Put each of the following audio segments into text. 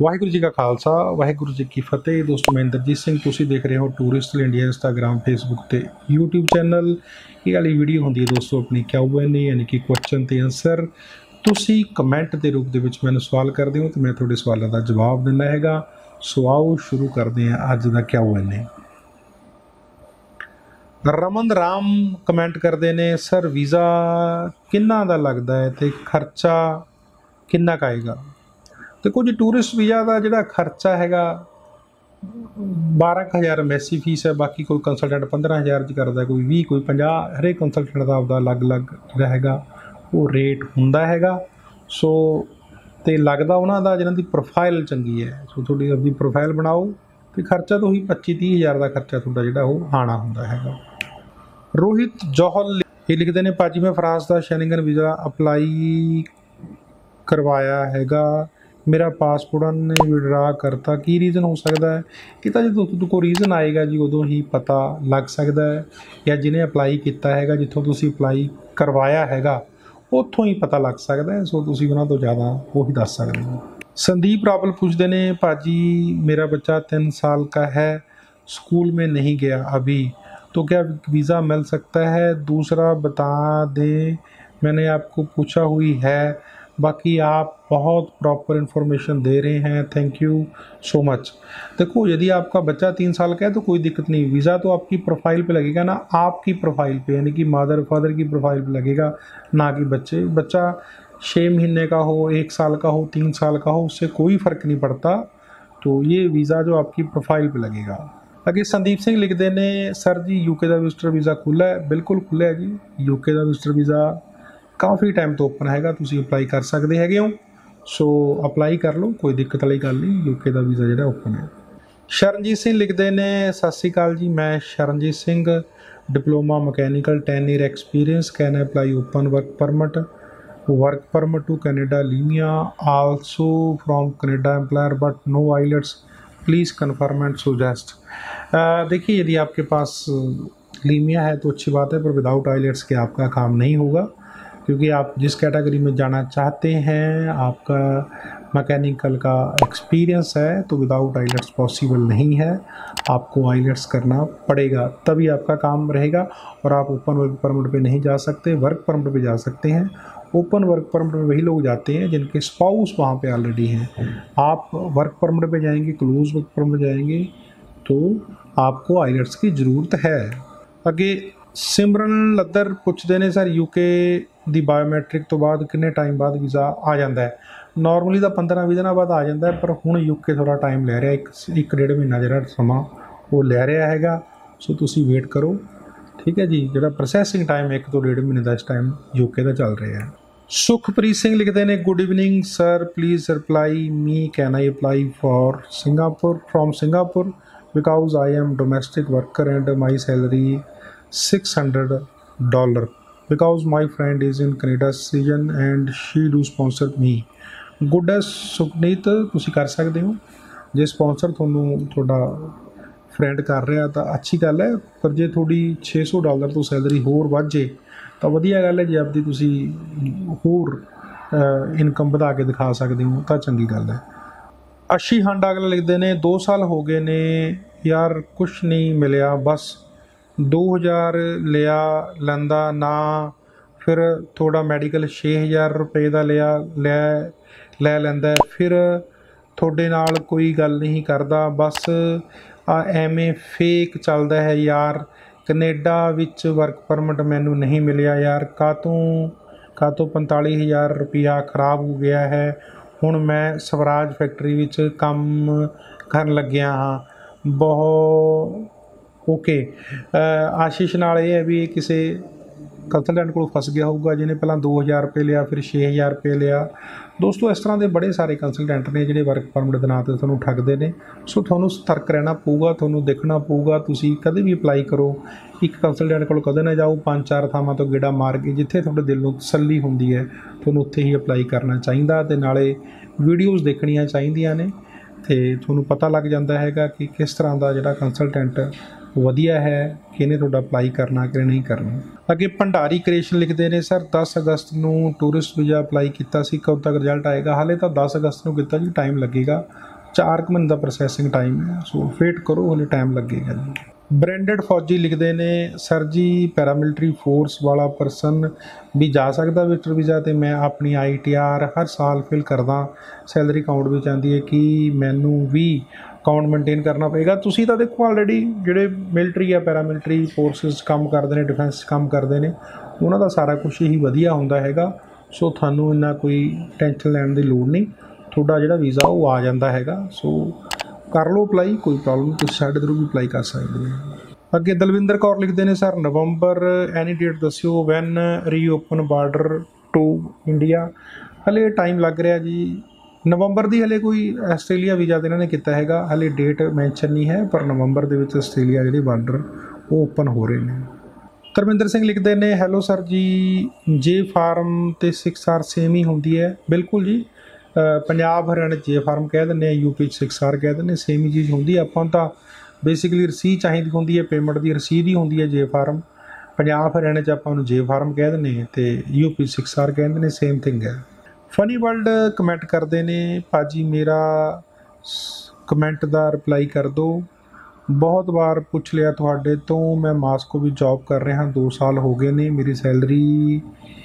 वाहिगुरू जी का खालसा वाहिगुरू जी की फतेह। दोस्तों मैं इंद्रजीत सिंह, तुसीं देख रहे हो टूरिस्ट इंडिया इंस्टाग्राम फेसबुक ते यूट्यूब चैनल। ये वाली वीडियो होंदी है दोस्तों अपनी Q&A यानी कि क्वेश्चन ते आंसर। तुसीं कमेंट के रूप दे विच मैनूं सवाल करदे हो तो मैं तुहाडे सवालों का जवाब दिंदा हैगा। सो आओ शुरू करते हैं अज दा Q&A। रमन राम कमेंट करते ने, सर वीज़ा किन्ना दा लगदा है ते खर्चा किन्ना क आएगा। देखो जी, टूरिस्ट वीज़ा का जिहड़ा खर्चा हैगा 12,000 एमएससी फीस है। बाकी कोई कंसलटेंट 15,000 च करदा, कोई 20, कोई 50। हरेक कंसलटेंट का आपदा अलग अलग जिहड़ा हैगा वो रेट हुंदा हैगा। सो ते लगदा उन्हां दा जिन्हां दी प्रोफाइल चंगी है। सो तुहाडी अपनी प्रोफाइल बनाओ तो खर्चा तो ही 25-30 हज़ार का खर्चा तुहाडा जिहड़ा वो आना हुंदा हैगा। रोहित जौहल ये लिखते हैं, भाजी मैं फ्रांस का शेंगन वीज़ा अपलाई करवाया हैगा, मेरा पासपोर्ट ने विड्रा करता, की रीज़न हो सकता है। कि तो जो कोई रीज़न आएगा जी उदों ही पता लग सकता है, या जिन्हें अपलाई किया है जितों तुसीं अपलाई करवाया हैगा उत्थों ही पता लग सकता है। सो तुसीं उन्हां तों ज़्यादा वो ही दस सकते हो। संदीप रावल पूछते हैं, भाजी मेरा बच्चा 3 साल का है, स्कूल में नहीं गया अभी, तो क्या वीज़ा मिल सकता है। दूसरा बता दें, मैंने आपको पूछा हुई है, बाकी आप बहुत प्रॉपर इन्फॉर्मेशन दे रहे हैं, थैंक यू सो मच। देखो, यदि आपका बच्चा 3 साल का है तो कोई दिक्कत नहीं, वीज़ा तो आपकी प्रोफाइल पे लगेगा ना, आपकी प्रोफाइल पे, यानी कि मदर फादर की प्रोफाइल पे लगेगा, ना कि बच्चा 6 महीने का हो, 1 साल का हो, 3 साल का हो, उससे कोई फ़र्क नहीं पड़ता। तो ये वीज़ा जो आपकी प्रोफाइल पे लगेगा। अगे संदीप सिंह लिखते हैं, सर जी यूके का विजिटर वीज़ा खुला है। बिल्कुल खुला है जी, यूके का विजिटर वीज़ा काफ़ी टाइम तो ओपन हैगा, तुसीं अपलाई कर सकते हैगे हो। सो अपलाई कर लो, कोई दिक्कत वाली गल नहीं, यूके का वीज़ा जिहड़ा ओपन है। शरणजीत सिंह लिखते हैं, सत श्री अकाल जी, मैं Sharanjit Singh, diploma mechanical, 10 year experience, can apply open work permit to Canada LMIA, also from Canada employer but no IELTS, please confirm and suggest. देखिए, यदि आपके पास लीमिया है तो अच्छी बात है, पर विदाउट आइलेट्स के आपका काम नहीं होगा, क्योंकि आप जिस कैटेगरी में जाना चाहते हैं, आपका मैकेनिकल का एक्सपीरियंस है, तो विदाउट आइलेट्स पॉसिबल नहीं है। आपको आइलेट्स करना पड़ेगा, तभी आपका काम रहेगा। और आप ओपन वर्क परमिट पे नहीं जा सकते, वर्क परमिट पे जा सकते हैं। ओपन वर्क परमिट में वही लोग जाते हैं जिनके स्पाउस वहाँ पे ऑलरेडी हैं। आप वर्क परमिट पे जाएंगे, क्लोज वर्क परमिट जाएंगे, तो आपको आइलेट्स की ज़रूरत है। अगे सिमरन लद्दर पुछते हैं, सर यूके दी बायोमैट्रिक तो बाद कितने टाइम बाद वीज़ा आ जाता है। नॉर्मली तो 15-20 दिन बाद आ जाता है, पर हुण यूके थोड़ा टाइम लै रहा, एक डेढ़ महीना जिहड़ा समा वो लै रहा हैगा। सो तुसीं वेट करो, ठीक है जी। जिहड़ा प्रोसैसिंग टाइम 1 तो 1.5 महीने का इस टाइम यूके का चल रहा है। सुखप्रीत सिंह लिखते हैं, good evening sir, please reply me, can I apply for Singapore from Singapore, because I am domestic worker and my salary $600, because my friend is in Canada citizen and she do sponsor me। Good है सुखनीत, तुसीं कर सकते हो। जे sponsor थोड़ा friend कर रहा तो अच्छी गल है, पर जे थोड़ी $600 तो सैलरी होर वध जे तो वधिया गल है। जे आपकी तुसीं होर इनकम वधा के दिखा सकते हो तो चंगी गल है। अशी हांडा अगला लिखते हैं, 2 साल हो गए ने यार, कुछ नहीं मिलिया, बस 2000 लिया लैंदा ना, फिर थोड़ा मैडिकल 6000 रुपए का लै लैंदा, फिर थोड़े नाल कोई गल नहीं करता, बस एवें फेक चलता है यार। कनेडा विच वर्क परमिट मैनू नहीं मिलिया यार, कातों 45,000 रुपया खराब हो गया है। हुण मैं स्वराज फैक्ट्री विच काम करन लग्या हाँ, बहुत ओके। आशीष नाल ये है भी किसी कंसलटेंट को फस गया होगा, जिन्हें पहला 2000 रुपये लिया, फिर 6000 रुपये लिया। दोस्तों, इस तरह के बड़े सारे कंसलटेंट ने जिहड़े वर्क परमिट के नाम पर तुहानूं ठगदे ने। सो तुहानूं सतर्क रहना पऊगा, तुहानूं देखना पऊगा। तुसीं कदे भी अपलाई करो, एक कंसलटेंट कोल कदे ना जाओ, 5-4 थावां तो गेड़ा मार के, जिथे तुहाडे दिल नूं तसल्ली हुंदी है तुहानूं उत्थे ही अपलाई करना चाहिदा, ते नाले वीडियोज़ देखणियां चाहीदियां ने, ते तुहानूं पता लग जाता हैगा कि किस तरह का जिहड़ा कंसलटेंट वधिया है, किने तुहाडा अपलाई करना कि नहीं करना। अगे भंडारी क्रिएशन लिखते हैं, सर 10 अगस्त नूं टूरिस्ट वीज़ा अपलाई किया सी, कब तक रिजल्ट आएगा। हाले तो 10 अगस्त नूं कीता जी, टाइम लगेगा, 4 ਮਹੀਨੇ ਦਾ ਪ੍ਰੋਸੈਸਿੰਗ ਟਾਈਮ ਹੈ। ਸੋ ਵੇਟ ਕਰੋ, ਹਲੇ ਟਾਈਮ ਲੱਗੇਗਾ ਜੀ। ਬ੍ਰਾਂਡਡ ਫੌਜੀ ਲਿਖਦੇ ਨੇ ਸਰ ਜੀ ਪੈਰਾਮਿਲਟਰੀ ਫੋਰਸ ਵਾਲਾ ਪਰਸਨ ਵੀ ਜਾ ਸਕਦਾ ਵਿਜ਼ਟਰ ਵੀਜ਼ਾ, ਅਤੇ ਮੈਂ ਆਪਣੀ ITR ਹਰ ਸਾਲ ਫਿਲ ਕਰਦਾ, ਸੈਲਰੀ ਅਕਾਊਂਟ ਵਿੱਚ ਆਉਂਦੀ ਹੈ ਕਿ ਮੈਨੂੰ ਵੀ ਅਕਾਊਂਟ ਮੇਨਟੇਨ ਕਰਨਾ ਪਏਗਾ। ਤੁਸੀਂ ਤਾਂ ਦੇਖੋ ਆਲਰੇਡੀ ਜਿਹੜੇ ਮਿਲਟਰੀ ਆ ਪੈਰਾਮਿਲਟਰੀ ਫੋਰਸਿਸ ਕੰਮ ਕਰਦੇ ਨੇ, ਡਿਫੈਂਸ ਕੰਮ ਕਰਦੇ ਨੇ, ਉਹਨਾਂ ਦਾ ਸਾਰਾ ਕੁਛ ਹੀ ਵਧੀਆ ਹੁੰਦਾ ਹੈਗਾ। ਸੋ ਤੁਹਾਨੂੰ ਇੰਨਾ ਕੋਈ ਟੈਨਸ਼ਨ ਲੈਣ ਦੀ ਲੋੜ ਨਹੀਂ, ਤੁਹਾਡਾ ਜਿਹੜਾ ਵੀਜ਼ਾ ਉਹ ਆ ਜਾਂਦਾ ਹੈਗਾ। ਸੋ ਕਰ ਲਓ ਅਪਲਾਈ, ਕੋਈ ਪ੍ਰੋਬਲਮ ਨਹੀਂ, ਤੁਸੀਂ ਸਾਡੇ ਥਰੂ ਵੀ ਅਪਲਾਈ ਕਰ ਸਕਦੇ ਹੋ। ਅੱਗੇ ਦਲਵਿੰਦਰ ਕੌਰ ਲਿਖਦੇ ਨੇ ਸਰ ਨਵੰਬਰ ਐਨੀ ਡੇਟ ਦੱਸਿਓ when reopen border to India. ਹਲੇ ਟਾਈਮ ਲੱਗ ਰਿਹਾ ਜੀ, ਨਵੰਬਰ ਦੀ ਹਲੇ ਕੋਈ ਆਸਟ੍ਰੇਲੀਆ ਵੀਜ਼ਾ ਤਾਂ ਇਹਨਾਂ ਨੇ ਕੀਤਾ ਹੈਗਾ, ਹਲੇ ਡੇਟ ਮੈਂਸ਼ਨ ਨਹੀਂ ਹੈ, ਪਰ ਨਵੰਬਰ ਦੇ ਵਿੱਚ ਆਸਟ੍ਰੇਲੀਆ ਜਿਹੜੇ ਬਾਰਡਰ ਉਹ ਓਪਨ ਹੋ ਰਹੇ ਨੇ। ਧਰਮਿੰਦਰ ਸਿੰਘ ਲਿਖਦੇ ਨੇ ਹੈਲੋ ਸਰ ਜੀ, ਜੇ ਫਾਰਮ ਅਤੇ 6R ਸੇਮ ਹੀ ਹੁੰਦੀ ਹੈ? ਬਿਲਕੁਲ ਜੀ, ਪੰਜਾਬ ਹਰਿਆਣਾ ਜੇ ਫਾਰਮ ਕਹਿ ਦਿੰਦੇ ਆ, ਯੂਪੀ 'ਚ 6R ਕਹਿ ਦਿੰਦੇ, ਸੇਮ ਹੀ ਚੀਜ਼ ਹੁੰਦੀ। ਆਪਾਂ ਤਾਂ ਬੇਸਿਕਲੀ ਰਸੀਦ ਚਾਹੀਦੀ ਹੁੰਦੀ ਹੈ, ਪੇਮੈਂਟ ਦੀ ਰਸੀਦ ਹੀ ਹੁੰਦੀ ਹੈ ਜੇ ਫਾਰਮ। ਪੰਜਾਬ ਹਰਿਆਣਾ 'ਚ ਆਪਾਂ ਉਹਨੂੰ ਜੇ ਫਾਰਮ ਕਹਿ ਦਿੰਦੇ ਹਾਂ ਅਤੇ ਯੂਪੀ 6R ਕਹਿੰਦੇ ਨੇ, ਸੇਮ ਥਿੰਗ ਹੈ। ਫਨੀ ਵਰਲਡ ਕਮੈਂਟ ਕਰਦੇ ਨੇ ਭਾਜੀ ਮੇਰਾ ਕਮੈਂਟ ਦਾ ਰਿਪਲਾਈ ਕਰ ਦਿਓ, ਬਹੁਤ ਵਾਰ ਪੁੱਛ ਲਿਆ ਤੁਹਾਡੇ ਤੋਂ, ਮੈਂ ਮਾਸਕੋ ਵਿੱਚ ਜੌਬ ਕਰ ਰਿਹਾ, 2 ਸਾਲ ਹੋ ਗਏ ਨੇ, ਮੇਰੀ ਸੈਲਰੀ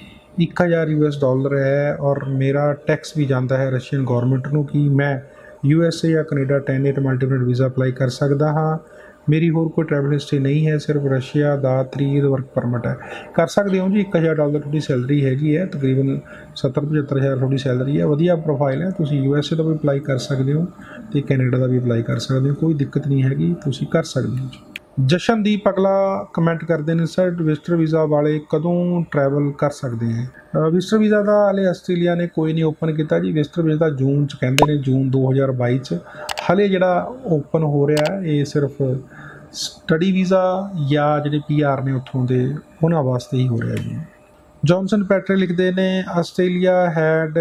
$1000 ਹੈ ਔਰ ਮੇਰਾ ਟੈਕਸ ਵੀ ਜਾਂਦਾ ਹੈ ਰਸ਼ੀਅਨ ਗੌਰਮੈਂਟ ਨੂੰ। ਕਿ ਮੈਂ USA ਜਾਂ ਕੈਨੇਡਾ 10 ਮਲਟੀਪਲ ਵੀਜ਼ਾ ਅਪਲਾਈ ਕਰ ਸਕਦਾ ਹਾਂ? ਮੇਰੀ ਹੋਰ ਕੋਈ ਟਰੈਵਲ ਹਿਸਟਰੀ ਨਹੀਂ ਹੈ, ਸਿਰਫ ਰਸ਼ੀਆ ਦਾ 3 ਈਅਰ ਵਰਕ ਪਰਮਿਟ ਹੈ। ਕਰ ਸਕਦੇ ਹੋ ਜੀ, $1000 ਤੁਹਾਡੀ ਸੈਲਰੀ ਹੈਗੀ ਹੈ, ਤਕਰੀਬਨ 70-75 ਹਜ਼ਾਰ ਤੁਹਾਡੀ ਸੈਲਰੀ ਹੈ, ਵਧੀਆ ਪ੍ਰੋਫਾਈਲ ਹੈ। ਤੁਸੀਂ USA ਦਾ ਵੀ ਅਪਲਾਈ ਕਰ ਸਕਦੇ ਹੋ ਅਤੇ ਕੈਨੇਡਾ ਦਾ ਵੀ ਅਪਲਾਈ ਕਰ ਸਕਦੇ ਹੋ, ਕੋਈ ਦਿੱਕਤ ਨਹੀਂ ਹੈਗੀ, ਤੁਸੀਂ ਕਰ ਸਕਦੇ ਹੋ ਜੀ। ਜਸ਼ਨਦੀਪ ਅਗਲਾ ਕਮੈਂਟ ਕਰਦੇ ਨੇ ਸਰ ਵਿਜ਼ਟਰ ਵੀਜ਼ਾ ਵਾਲੇ ਕਦੋਂ ਟਰੈਵਲ ਕਰ ਸਕਦੇ ਹੈ? ਵਿਜ਼ਟਰ ਵੀਜ਼ਾ ਦਾ ਹਾਲੇ ਆਸਟ੍ਰੇਲੀਆ ਨੇ ਕੋਈ ਨਹੀਂ ਓਪਨ ਕੀਤਾ ਜੀ, ਵਿਜ਼ਟਰ ਵੀਜ਼ਾ ਜੂਨ 'ਚ ਕਹਿੰਦੇ ਨੇ, ਜੂਨ 2022 'ਚ। ਹਾਲੇ ਜਿਹੜਾ ਓਪਨ ਹੋ ਰਿਹਾ ਇਹ ਸਿਰਫ ਸਟੱਡੀ ਵੀਜ਼ਾ ਜਾਂ ਜਿਹੜੇ PR ਨੇ ਉੱਥੋਂ ਦੇ ਉਹਨਾਂ ਵਾਸਤੇ ਹੀ ਹੋ ਰਿਹਾ ਜੀ। ਜੌਨਸਨ ਪੈਟਰੇ ਲਿਖਦੇ ਨੇ Australia had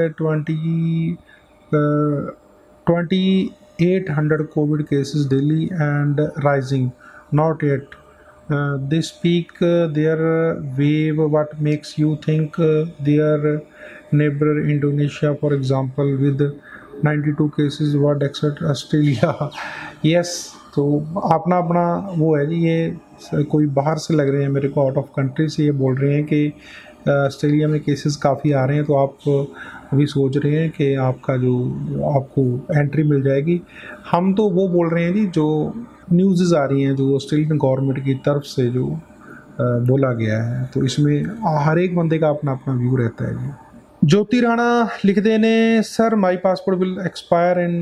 2800 COVID cases daily and rising, not yet. They speak their wave. What makes you think their neighbor Indonesia, for example, with 92 cases, would accept Australia? Yes, तो अपना अपना वो है जी, ये कोई बाहर से लग रहे हैं मेरे को, आउट ऑफ कंट्री से ये बोल रहे हैं कि ऑस्ट्रेलिया में केसेस काफ़ी आ रहे हैं, तो आप अभी सोच रहे हैं कि आपका जो आपको एंट्री मिल जाएगी। हम तो वो बोल रहे हैं जी जो न्यूज़ आ रही हैं, जो ऑस्ट्रेलियन गवर्नमेंट की तरफ से जो बोला गया है, तो इसमें हर एक बंदे का अपना अपना व्यू रहता है जी। ज्योति राणा लिखते ने sir my passport will expire in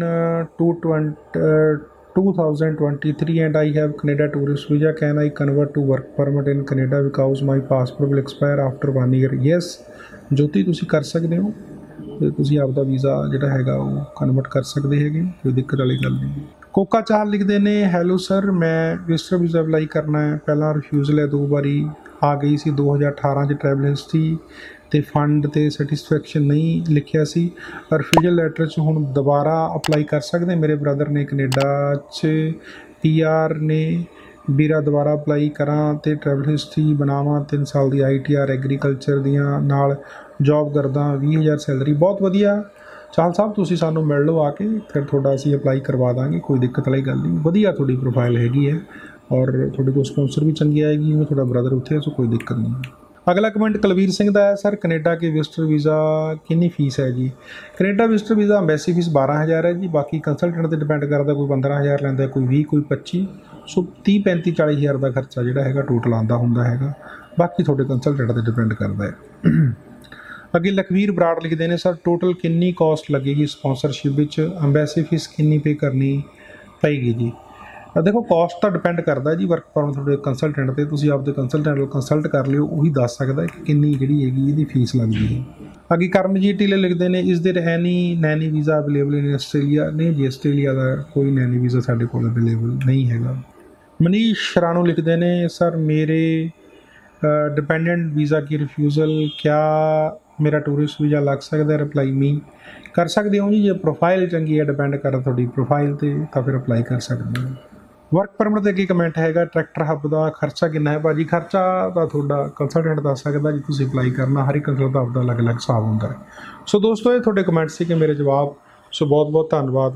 2023 and I have Canada tourist visa. Can I convert to work permit in Canada because my passport will expire after 1 year? Yes, Jyoti ਤੁਸੀਂ ਕਰ ਸਕਦੇ ਹੋ, ਤੇ ਤੁਸੀਂ ਆਪਦਾ ਵੀਜ਼ਾ ਜਿਹੜਾ ਹੈਗਾ ਉਹ ਕਨਵਰਟ ਕਰ ਸਕਦੇ ਹੈਗੇ, ਕੋਈ ਦਿੱਕਤ ਵਾਲੀ ਗੱਲ ਨਹੀਂ। ਕੋਕਾ ਚਾਹਲ ਲਿਖਦੇ ਨੇ ਹੈਲੋ ਸਰ, ਮੈਂ ਵਿਜ਼ਟਰ ਵੀਜ਼ਾ ਅਪਲਾਈ ਕਰਨਾ ਹੈ, ਪਹਿਲਾਂ ਰਿਫਿਊਜ਼ਲ ਹੈ 2 ਵਾਰੀ ਆ ਗਈ ਸੀ 2018 'ਚ ਟਰੈਵਲ ਹਿਸਟਰੀ ਅਤੇ ਫੰਡ ਅਤੇ ਸੈਟਿਸਫੈਕਸ਼ਨ ਨਹੀਂ ਲਿਖਿਆ ਸੀ। ਰਿਫਿਊਜ਼ਲ ਲੈਟਰ 'ਚ ਹੁਣ ਦੁਬਾਰਾ ਅਪਲਾਈ ਕਰ ਸਕਦੇ? ਮੇਰੇ ਬ੍ਰਦਰ ਨੇ ਕੈਨੇਡਾ 'ਚ PR ਨੇ, ਵੀਰਾ ਦੁਬਾਰਾ ਅਪਲਾਈ ਕਰਾਂ ਅਤੇ ਟਰੈਵਲ ਹਿਸਟਰੀ ਬਣਾਵਾਂ, 3 ਸਾਲ ਦੀ ITR ਐਗਰੀਕਲਚਰ ਦੀਆਂ ਨਾਲ ਜੋਬ ਕਰਦਾ, 20,000 ਸੈਲਰੀ। ਬਹੁਤ ਵਧੀਆ ਚਾਹਲ ਸਾਹਿਬ, ਤੁਸੀਂ ਸਾਨੂੰ ਮਿਲ ਲਓ ਆ ਕੇ, ਫਿਰ ਤੁਹਾਡਾ ਅਸੀਂ ਅਪਲਾਈ ਕਰਵਾ ਦਾਂਗੇ, ਕੋਈ ਦਿੱਕਤ ਵਾਲੀ ਗੱਲ ਨਹੀਂ, ਵਧੀਆ ਤੁਹਾਡੀ ਪ੍ਰੋਫਾਈਲ ਹੈਗੀ ਹੈ ਔਰ ਤੁਹਾਡੇ ਕੋਲ ਸਪੌਂਸਰ ਵੀ ਚੰਗੀ ਆਏਗੀ, ਉਹ ਤੁਹਾਡਾ ਬ੍ਰਦਰ ਉੱਥੇ, ਸੋ ਕੋਈ ਦਿੱਕਤ ਨਹੀਂ। ਅਗਲਾ ਕਮੈਂਟ ਕੁਲਵੀਰ ਸਿੰਘ ਦਾ ਹੈ ਸਰ ਕੈਨੇਡਾ ਕੇ ਵਿਜ਼ਟਰ ਵੀਜ਼ਾ ਕਿੰਨੀ ਫੀਸ ਹੈ ਜੀ? Canada visitor visa embassy fee 12,000 ਹੈ ਜੀ, ਬਾਕੀ ਕੰਸਲਟੈਂਟ 'ਤੇ ਡਿਪੈਂਡ ਕਰਦਾ, ਕੋਈ 15,000 ਲੈਂਦਾ, ਕੋਈ 20, ਕੋਈ 25, ਸੋ 30, 35, 40,000 ਦਾ ਖਰਚਾ ਜਿਹੜਾ ਹੈਗਾ ਟੋਟਲ ਆਉਂਦਾ ਹੁੰਦਾ ਹੈਗਾ, ਬਾਕੀ ਤੁਹਾਡੇ ਕੰਸਲਟੈਂਟ 'ਤੇ ਡਿਪੈਂਡ ਕਰਦਾ ਹੈ। ਅੱਗੇ ਲਖਵੀਰ ਬਰਾੜ ਲਿਖਦੇ ਨੇ ਸਰ ਟੋਟਲ ਕਿੰਨੀ ਕਾਸਟ ਲੱਗੇਗੀ ਸਪੌਂਸਰਸ਼ਿਪ ਵਿੱਚ, ਅੰਬੈਸੀ ਫੀਸ ਕਿੰਨੀ ਪੇ ਕਰਨੀ ਪਏਗੀ ਜੀ? ਦੇਖੋ ਕਾਸਟ ਤਾਂ ਡਿਪੈਂਡ ਕਰਦਾ ਜੀ ਵਰਕ ਪਰਮਿਟ ਤੁਹਾਡੇ ਕੰਸਲਟੈਂਟ 'ਤੇ, ਤੁਸੀਂ ਆਪਦੇ ਕੰਸਲਟੈਂਟ ਨੂੰ ਕੰਸਲਟ ਕਰ ਲਿਓ, ਉਹੀ ਦੱਸ ਸਕਦਾ ਕਿ ਕਿੰਨੀ ਜਿਹੜੀ ਹੈਗੀ ਇਹਦੀ ਫੀਸ ਲੱਗਦੀ ਹੈ। ਅੱਗੇ ਕਰਮਜੀਤ ਢਿੱਲੇ ਲਿਖਦੇ ਨੇ is there any nanny visa available in Australia? ਨਹੀਂ ਜੀ, ਆਸਟ੍ਰੇਲੀਆ ਦਾ ਕੋਈ ਨੈਨੀ ਵੀਜ਼ਾ ਸਾਡੇ ਕੋਲ ਅਵੇਲੇਬਲ ਨਹੀਂ ਹੈਗਾ। ਮਨੀਸ਼ ਰਾਣੂ ਲਿਖਦੇ ਨੇ ਸਰ ਮੇਰੇ डिपेंडेंट वीज़ा की रिफ्यूज़ल क्या मेरा टूरिस्ट वीज़ा लग सकता है? रिप्लाई मी कर सकते हो जी, जे प्रोफाइल चंगी है, डिपेंड कर थोड़ी प्रोफाइल ते तो फिर अप्लाई कर सकते हो। वर्क परमिट के अगे कमेंट हैगा ट्रैक्टर हब का खर्चा कितना है? भाजी खर्चा तो थोड़ा कंसलटेंट दस सकता जी, तुसीं अप्लाई करना, हर एक कंसलटेंट का अपना अलग अलग हिसाब होंदा है। सो दोस्तों ये थोड़े कमेंट से कि मेरे जवाब, सो बहुत बहुत धन्यवाद।